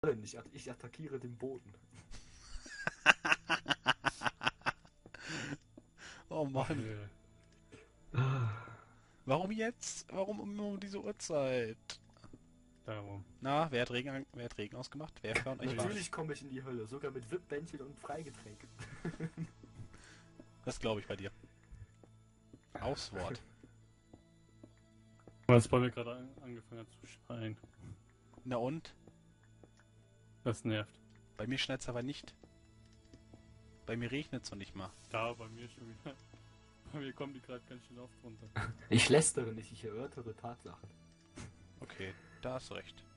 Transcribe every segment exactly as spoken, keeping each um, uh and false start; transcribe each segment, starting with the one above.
Ich, at- ich attackiere den Boden. Oh Mann. Nö. Warum jetzt? Warum um um diese Uhrzeit? Darum. Na, wer hat Regen, an- wer hat Regen ausgemacht? Wer von euch war? Natürlich komme ich in die Hölle, sogar mit Wippbändchen und Freigetränken. Das glaube ich bei dir. Aufs Wort. Was bei mir gerade an, angefangen hat zu schreien. Na und? Das nervt. Bei mir schneit's aber nicht. Bei mir regnet's noch nicht mal. Da bei mir schon wieder. Bei mir kommen die gerade ganz schön oft runter. Ich lästere nicht, ich erörtere Tatsachen. Okay, da hast du recht.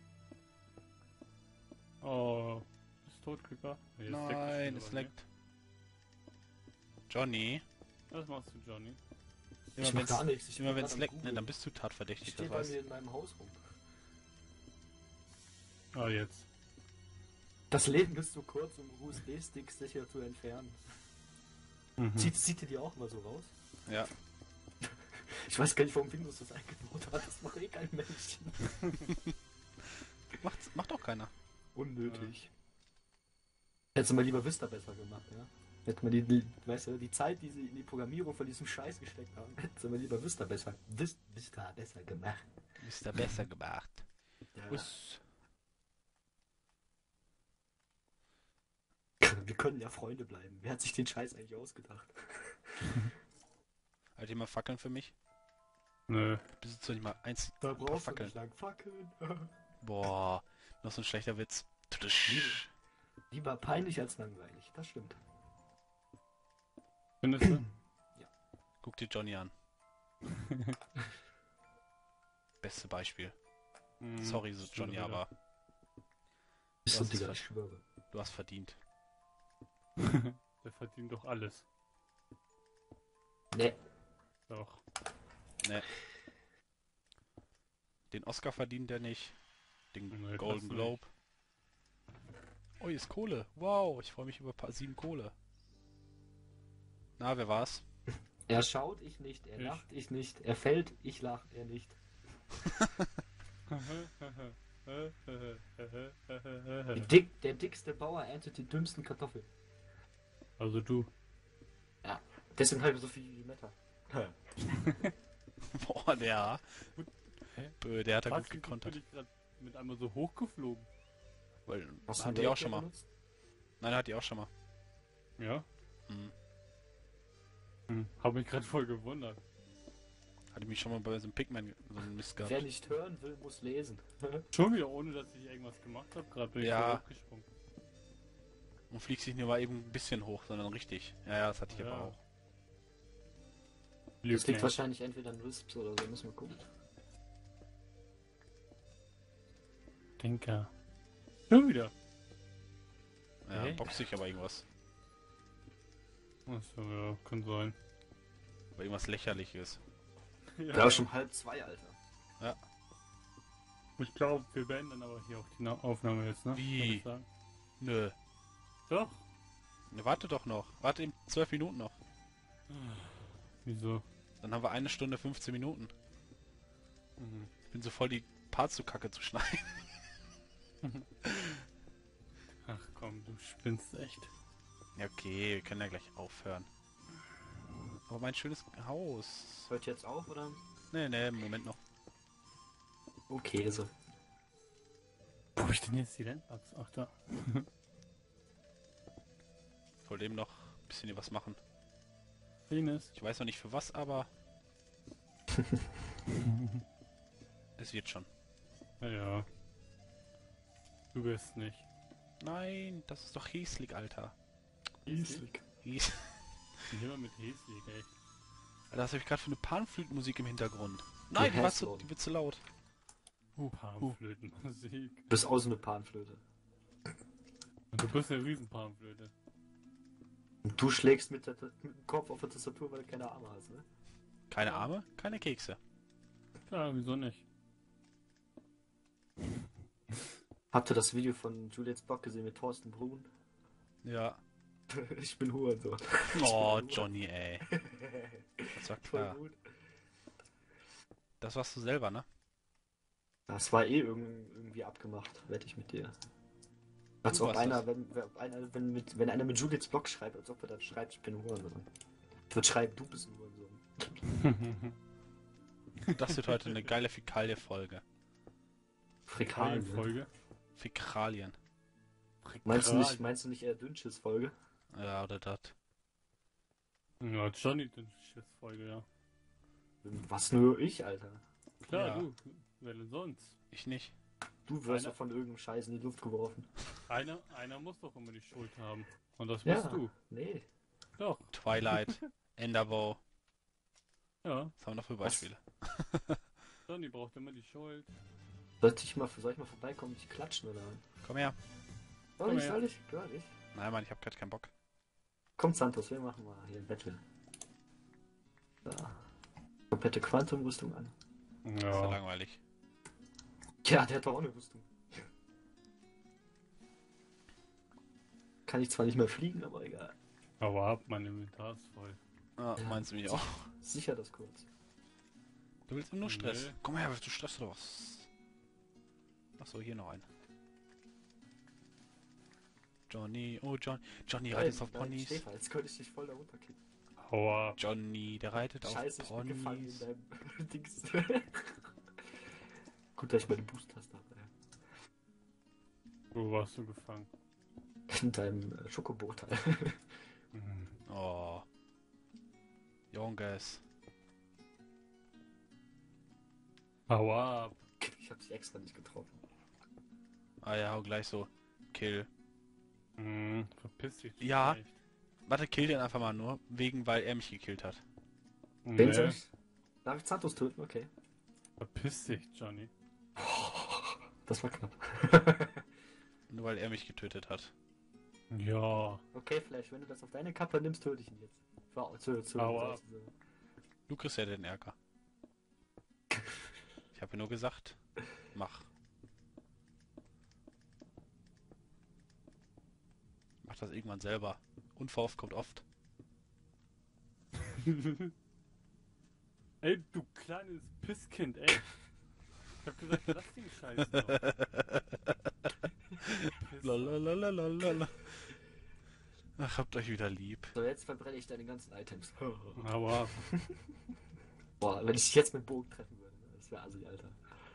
Oh, ist tot, Creeper? Nee, es leckt Nein, bestimmt es aber, ne? leckt. Johnny, Was machst du, Johnny? immer ich mach wenn's, gar nichts. Ich immer bin wenn's grad am leckt, ne, Googlen. dann bist du Ich tatverdächtig, stehe das bei weißt mir du. in meinem Haus rum. Ah, jetzt. Das Leben ist zu kurz, um U S B-Sticks sicher zu entfernen. Mhm. Sieht, sieht dir die auch mal so raus? Ja. Ich weiß gar nicht, warum Windows das eingebaut hat. Das macht eh kein Mensch. Macht's, macht auch keiner. Unnötig. Hättest du mal lieber Vista besser gemacht, ja? Hätte man die, die, weißt du, die Zeit, die sie in die Programmierung von diesem Scheiß gesteckt haben, hätten sie mal lieber Vista besser, Vis, Vista besser gemacht. Ist da besser gemacht. Ja. Us. Wir können ja Freunde bleiben. Wer hat sich den Scheiß eigentlich ausgedacht? Halt ihr mal Fackeln für mich? Nö. Besitzt du nicht mal eins? Da ein paar brauchst du Fackeln. nicht lang fackeln. Boah, noch so ein schlechter Witz. Tudusch. Lieber peinlich als langweilig, das stimmt. Findest du? Guck dir Johnny an. Beste Beispiel. Mhm, Sorry, so stimmt Johnny, wieder. aber Bist Du du, hast Digga, es ich schwöre. du hast verdient. Der verdient doch alles. Nee. Doch. Ne. Den Oscar verdient er nicht. Den Nee, Golden kannst du Globe. Oh, hier ist Kohle. Wow, ich freue mich über paar, sieben Kohle. Na, wer war's? Er schaut, ich nicht. Er Ich. lacht, ich nicht. Er fällt, ich lach, er nicht. Die dick, der dickste Bauer erntet die dümmsten Kartoffeln. Also du. Ja. Deswegen habe ich so viel Meter. Boah, der. Hä? Bö, der hat er Was, gut wie bin gekontert. ich gerade mit einmal so hochgeflogen? Weil, Hast du hat einen die auch Rapier schon mal. benutzt? Nein, hat die auch schon mal. Ja? Hm. Hm. Hab mich gerade voll gewundert. Hatte mich schon mal bei so einem Pigman so einen Mist gehabt. Wer nicht hören will, muss lesen. Schon wieder, ohne dass ich irgendwas gemacht habe. Gerade bin ich Ja. so hochgesprungen. Und fliegst nicht nur mal eben ein bisschen hoch, sondern richtig. Ja, ja, das hatte ich Ja. aber auch. Das liegt Lügner. wahrscheinlich entweder an Wisps oder so, müssen wir gucken. Denker. Schon wieder. Ja, Hä? boxt sich aber irgendwas. Achso, ja, kann sein. Aber irgendwas lächerliches. Ja, ist schon halb zwei, Alter. Ich glaube, wir beenden aber hier auch die Na Aufnahme jetzt, ne? Wie? Kann ich sagen. Nö. Doch. Ne, warte doch noch. Warte eben zwölf Minuten noch. Wieso? Dann haben wir eine Stunde fünfzehn Minuten. Mhm. Ich bin so voll die Parts zu kacke zu schneiden. Ach komm, du spinnst echt. Ja, okay, wir können ja gleich aufhören. Aber mein schönes Haus. Hört jetzt auf, oder? Ne, ne, Moment noch. Okay, so. Wo hab ich denn jetzt die Landbugs? Ach da. Ich wollte eben noch ein bisschen hier was machen. Ines. Ich weiß noch nicht für was, aber es wird schon. Naja. Du wirst nicht. Nein, das ist doch Häslig, Alter. Riesig. Häs Immer mit Häslig, ey. Alter, was habe ich gerade für eine Panflötenmusik im Hintergrund? Nein, die, war zu, Hässlon. die wird zu laut. Uh, Panflötenmusik. Du bist auch so eine Panflöte. Und du bist eine Riesenpanflöte. Und du schlägst mit, der, mit dem Kopf auf der Tastatur, weil du keine Arme hast, ne? Keine Arme, keine Kekse. Ja, wieso nicht? Habt ihr das Video von Juliets Bock gesehen mit Thorsten Brun? Ja. Ich bin Hurensohn. Oh, Johnny, ey. Das war Voll klar. gut. Das warst du selber, ne? Das war eh irg- irgendwie abgemacht, wette ich mit dir. Als Du ob warst einer, das. wenn, wenn, ob einer, wenn, mit, wenn einer mit Judiths Blog schreibt, als ob er dann schreibt, ich bin ein Hurensohn. Ich würde schreiben, du bist ein Hurensohn. Das wird heute eine geile Fäkalie-Folge. Fäkalien. Ne? Folge. Fäkalien. Meinst du nicht, meinst du nicht eher Dünnschiss-Folge? Ja, oder das. Ja, Johnny, den Schiss-Folge, ja. Was nur ich, Alter? Klar, Ja. du. Wer denn sonst? Ich nicht. Du wirst Einer- doch von irgendeinem Scheiß in die Luft geworfen. Einer, einer muss doch immer die Schuld haben. Und das Ja. bist du. Nee. Doch. Twilight, Enderbow. Ja. Was haben wir noch für Was? Beispiele? Johnny braucht immer die Schuld. Sollte ich mal, soll ich mal vorbeikommen und dich klatschen oder? Komm her. Soll Komm ich, her. soll ich? Gar nicht. Nein, Mann, ich hab grad keinen Bock. Komm, Santos, wir machen mal hier ein Battle. Da. Komplette Quantum-Rüstung an. Ist ja Ja. langweilig. Ja, der hat doch auch eine Rüstung. Kann ich zwar nicht mehr fliegen, aber egal. Aber ab, mein Inventar ist voll. Ah, Ja. meinst du mich auch? Sicher das kurz. Du willst nur Stress. Nee. Komm her, du Stress oder was? Achso, hier noch ein. Johnny, oh John, Johnny reitet auf Ponys. Stefan, jetzt könnte ich dich voll da runterkicken. Hau ab. Johnny, der reitet Scheiße, auf ich bin gefangen in Ponys. deinem Dings. Gut, dass ich meine Boost-Taste habe. ey. Wo warst du gefangen? In deinem äh, Schokobo-Teil. Mhm. Oh. Junges. Hau ab. Ich hab dich extra nicht getroffen. Ah ja, hau gleich so. Kill. Mhm. Verpiss dich. Ja. vielleicht. Warte, kill den einfach mal nur, wegen weil er mich gekillt hat. Wen Nee. soll ich? Darf ich Santos töten? Okay. Verpiss dich, Johnny. Das war knapp. Nur weil er mich getötet hat. Ja. Okay, Flash, wenn du das auf deine Kappe nimmst, töte ich ihn jetzt. War, zu, zu, Aua. zu, Du kriegst ja den Ärger. Ich habe nur gesagt, mach. Mach das irgendwann selber. Unverhofft kommt oft. Ey, du kleines Pisskind, ey. Ich hab gesagt, lass den Scheiß doch. Pisser. Lalalalalalala. Ach, habt euch wieder lieb. So, jetzt verbrenne ich deine ganzen Items. Hau ab. Boah, wenn ich dich jetzt mit Bogen treffen würde, ne, das wäre assi, Alter.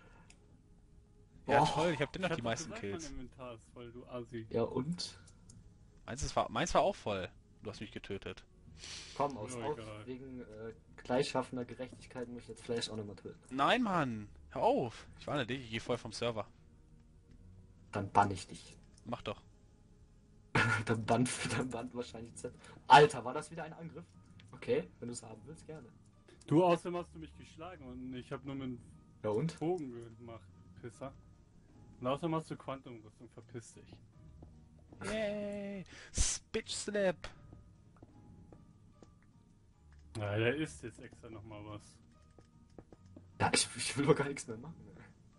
Ja Oh. toll, ich hab dennoch Ich hab die doch meisten gesagt, Kills. Mein Inventar ist voll, du Assi. Ja, und? Meins, ist, war, meins war auch voll. Du hast mich getötet. Komm, aus Ja, auf, egal. wegen äh, gleichschaffender Gerechtigkeit muss ich jetzt Flash auch nochmal töten. Nein, Mann! Hör auf! Ich warne dich, ich gehe voll vom Server. Dann bann ich dich. Mach doch. dann bann, dann bann wahrscheinlich Z. Alter, war das wieder ein Angriff? Okay, wenn du es haben willst, gerne. Du, außerdem hast du mich geschlagen und ich hab nur mit dem Ja und? Bogen gemacht, Pisser. Und außerdem hast du Quantum-Rüstung, verpiss dich. Yay! Bitch Slap! Ja, der isst jetzt extra nochmal was. Ja, ich, ich will doch gar nichts mehr machen. Ne?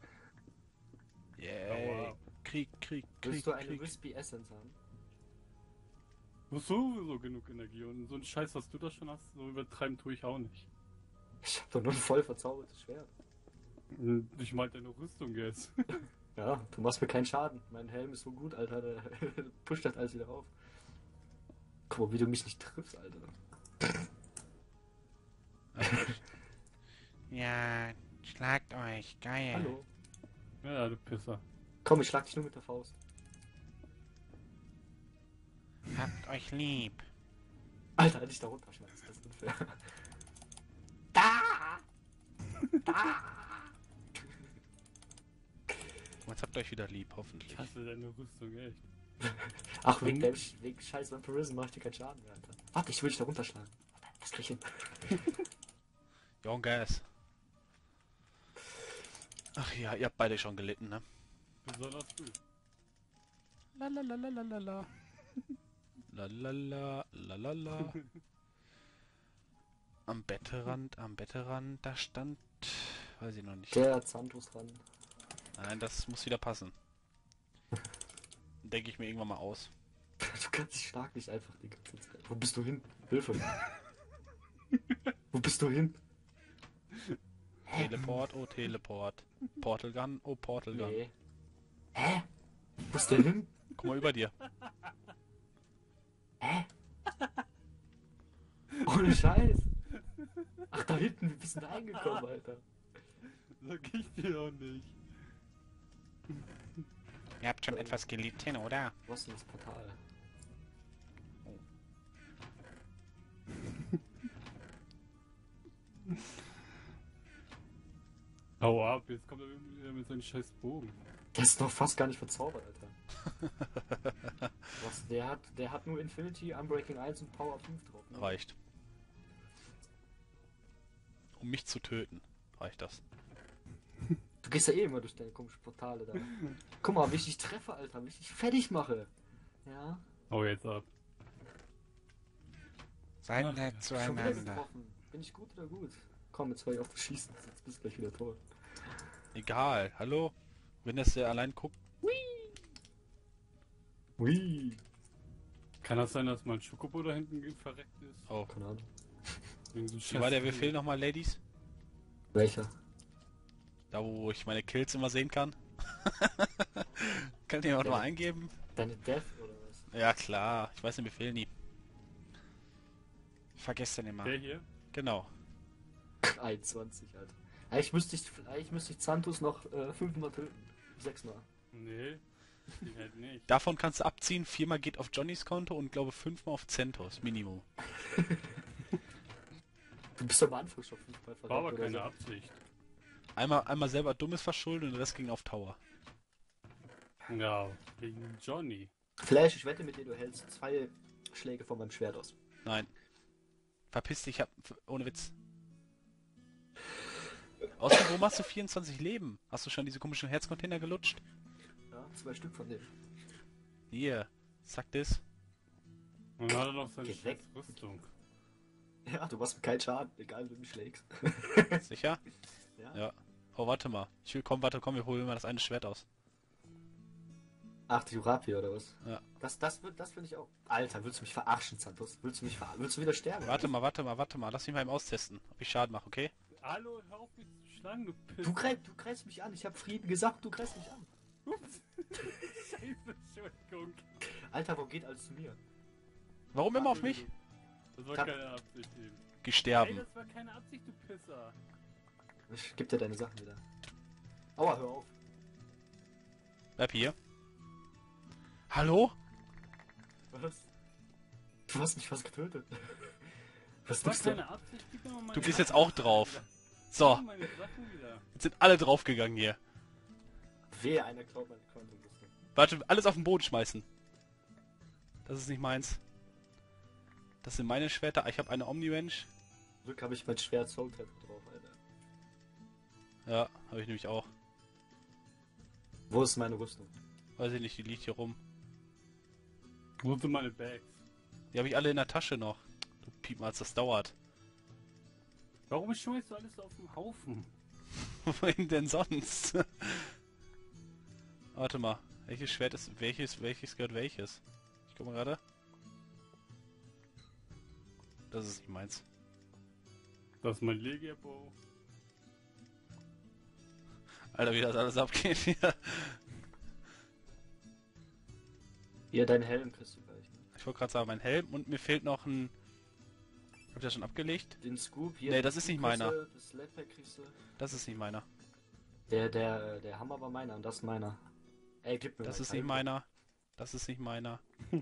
Yay! Aua. Krieg, Krieg, Krieg, Willst du eine Krieg. Wispy Essence haben? Du hast sowieso genug Energie und so ein Scheiß, was du da schon hast, so übertreiben tue ich auch nicht. Ich hab doch nur ein voll verzaubertes Schwert. Ich meinte deine Rüstung jetzt. Ja, du machst mir keinen Schaden. Mein Helm ist so gut, Alter, der pusht das alles wieder auf. Guck mal, wie du mich nicht triffst, Alter. Ja, schlagt euch, geil. Hallo. Ja, du Pisser. Komm, ich schlag dich nur mit der Faust. Habt euch lieb. Alter, hätte ich da runterschmeißen, das ist unfair. Da! Da! Jetzt habt ihr euch wieder lieb, Ich hoffentlich. hasse deine Rüstung, echt. Ach, wegen, Und? dem, wegen scheiß Vampirism mach ich dir keinen Schaden mehr, Alter. Warte, ich will dich da runterschlagen. Das krieg ich hin. Junges. Ach ja, ihr habt beide schon gelitten, ne? Besonders du. Lalalalalalala. Lalala, lalala. Am Bettrand, am Bettrand, da stand... Weiß ich noch nicht. Der hat Santos dran. Nein, das muss wieder passen. Denke ich mir irgendwann mal aus. Du kannst dich stark nicht einfach die ganze Zeit. Wo bist du hin? Hilfe. Wo bist du hin? Teleport, oh Teleport. Portal Gun, oh Portal Gun. Nee. Hä? Wo ist der hin? Guck mal über dir. Hä? Ohne Scheiß. Ach, da hinten, wie bist du denn da reingekommen, Alter? Sag ich dir auch nicht. Ihr habt schon etwas gelitten, oder? Was ist denn das Portal? Hau ab, jetzt kommt er wieder mit seinem scheiß Bogen. Der ist noch fast gar nicht verzaubert, Alter. Was, der hat, der hat nur Infinity, Unbreaking eins und Power fünf drauf. Ne? Reicht. Um mich zu töten, reicht das. Du gehst ja eh immer durch deine komischen Portale da. Guck mal, wie ich dich treffe, Alter, wie ich dich fertig mache. Ja? Hau jetzt ab. Seid Ach, nett Schon wieder zueinander. getroffen. Bin ich gut oder gut? Komm, jetzt war ich auf das Schießen, jetzt bist du gleich wieder tot. Egal, hallo? Wenn das der allein guckt. Hui. Kann das sein, dass mein Schokobo da hinten verreckt ist? Oh. Keine Ahnung. Wegen so Wie war der Befehl nochmal, Ladies? Welcher? Da wo ich meine Kills immer sehen kann. Kann ich jemand Ja. mal eingeben? Deine Death oder was? Ja klar, ich weiß den Befehl nie. Vergesst den immer. Der hier? Genau. einundzwanzig, Alter. Eigentlich müsste ich, eigentlich müsste ich Santos noch äh, fünfmal töten. Sechsmal. Nee, die halt nicht. Davon kannst du abziehen, viermal geht auf Johnnys Konto und glaube fünfmal auf Zentos, Minimum. Du bist am Anfang schon fünfmal verreckt War aber oder keine so. Absicht. Einmal, einmal selber dummes verschulden und der Rest ging auf Tower. Ja, wegen Johnny. Flash, ich wette mit dir, du hältst zwei Schläge von meinem Schwert aus. Nein. Verpiss dich, ich hab, ohne Witz. Außerdem, wo machst du vierundzwanzig Leben? Hast du schon diese komischen Herzcontainer gelutscht? Ja, zwei Stück von denen. Hier, zack das. Und dann hat er noch seine Geht scheiß weg. Rüstung. Ja, du machst mir keinen Schaden, egal wie du mich schlägst. Sicher? Ja. Ja. Oh, warte mal. Ich will, komm, warte, komm, wir holen mal das eine Schwert aus. Ach, die Jurapi oder was? Ja. Das, das, wird- das finde ich auch. Alter, willst du mich verarschen, Santos? Willst du mich verarschen? Willst du wieder sterben? Warte mal, warte mal, warte mal. Lass mich mal eben austesten, ob ich Schaden mache, okay? Hallo, hör auf mich zu schlagen, du Piss. Du, greif, du greifst mich an, ich habe Frieden gesagt, du greifst mich an. Ups. Scheiße, Entschuldigung. Alter, warum geht alles zu mir? Warum immer auf mich? Das war Hab- keine Absicht eben. Ey, Gesterben. das war keine Absicht, du Pisser. Ich geb dir deine Sachen wieder. Aua, hör auf. Bleib hier. Hallo? Was? Du hast mich fast getötet. Was Das war tust du? keine Absicht, gib mir mal meine Du gehst Sachen jetzt auch wieder. drauf. Gib So, mir meine Sachen wieder. jetzt sind alle draufgegangen hier. Wehe, einer klaut meine Quantum-Rüstung. Warte, alles auf den Boden schmeißen. Das ist nicht meins. Das sind meine Schwerter. Ich habe eine Omni-Wrench. Glück habe ich mein Schwert Soul Trapper drauf, Alter. Ja, habe ich nämlich auch. Wo ist meine Rüstung? Weiß ich nicht, die liegt hier rum. Wo sind meine Bags? Die habe ich alle in der Tasche noch. Du Piepmatz, das dauert. Warum schmeißt du alles auf den Haufen? Wohin denn sonst? Warte mal. Welches Schwert ist welches? Welches gehört welches? Ich guck mal gerade. Das ist nicht meins. Das ist mein Legia-Bow. Alter, wie das alles abgeht hier. Hier, deinen Helm kriegst du gleich. Ne? Ich wollte gerade sagen, mein Helm und mir fehlt noch ein... Hab ich das schon abgelegt? Den Scoop hier. Nee, den das ist Scoop nicht meiner. kriegst du, Das Slapback kriegst du. Das ist nicht meiner. Der, der, der Hammer war meiner und das ist meiner. Ey, gib mir Das meinen ist nicht Helm. meiner. Das ist nicht meiner.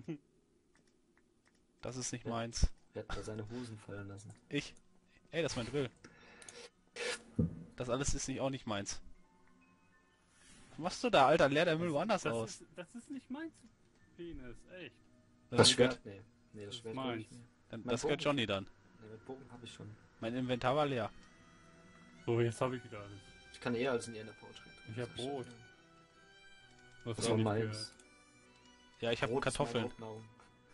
Das ist nicht meins. Der hat da seine Hosen fallen lassen. Ich. Ey, das ist mein Drill. Das alles ist nicht auch nicht meins. Was machst du da, Alter? Leer der Müll woanders das aus. Ist, das ist nicht mein Penis, echt. Das ist- Schwert? Nee. Nee, das Das Schwert ist glaub ich meins. nicht. Dann, mein das gehört Bogen- Johnny dann. Nee, mit Bogen habe ich schon. Mein Inventar war leer. So, jetzt habe ich wieder alles. Ich kann eher als ein Ender Pouch trinken. Ich hab Das ist Brot. schon- Was Das auch war nicht meins. gehört. Ja, ich habe Brot ist meine Kartoffeln. Hauptnahrung.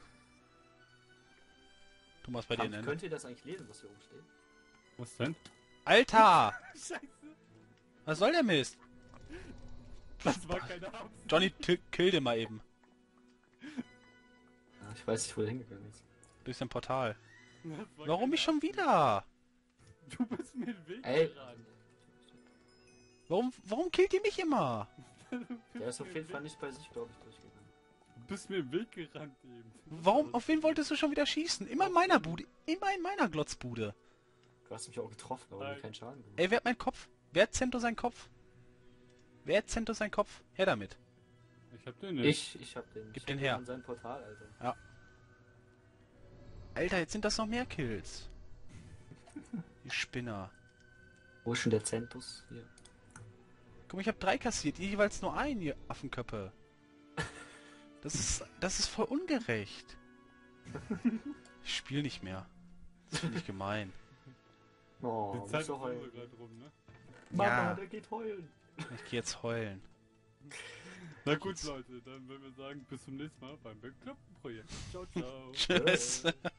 Du machst bei dir Kann, nennen. könnt ihr das eigentlich lesen, was hier oben steht? Was denn? Alter! Scheiße! Was soll der Mist? Das war keine Absicht. Johnny, kill, kill den mal eben. Ja, ich weiß nicht, wo der hingegangen ist. Durch sein Portal. Das war Warum keine mich schon wieder? Absicht. Du bist mir den Weg Ey. gerannt. Warum, warum killt ihr mich immer? Der ist auf jeden Fall nicht bei sich, glaube ich, durchgegangen. bist mir im Weg gerannt eben. Warum? Auf wen wolltest du schon wieder schießen? Immer in meiner Bude. Immer in meiner Glotzbude. Du hast mich auch getroffen, aber mir Nein. keinen Schaden gemacht. Ey, wer hat meinen Kopf? Wer hat Zento seinen Kopf? Wer hat Zento seinen Kopf? Her damit. Ich hab den nicht. Ich, ich hab den. Gib ich den hab her. An sein Portal, Alter. Alter, jetzt sind das noch mehr Kills. Die Spinner. Wo ist schon der Zentus? Hier. Guck mal, ich habe drei kassiert, ihr jeweils nur einen, ihr Affenköppe. Das ist, das ist voll ungerecht. Ich spiele nicht mehr. Das finde ich gemein. Oh, Die musst Zeit ist du so heulen. gerade rum, ne? Mama, Ja. der geht heulen. Ich gehe jetzt heulen. Na gut, Leute, dann würden wir sagen, bis zum nächsten Mal beim Bekloppten-Projekt. Ciao, ciao. Tschüss.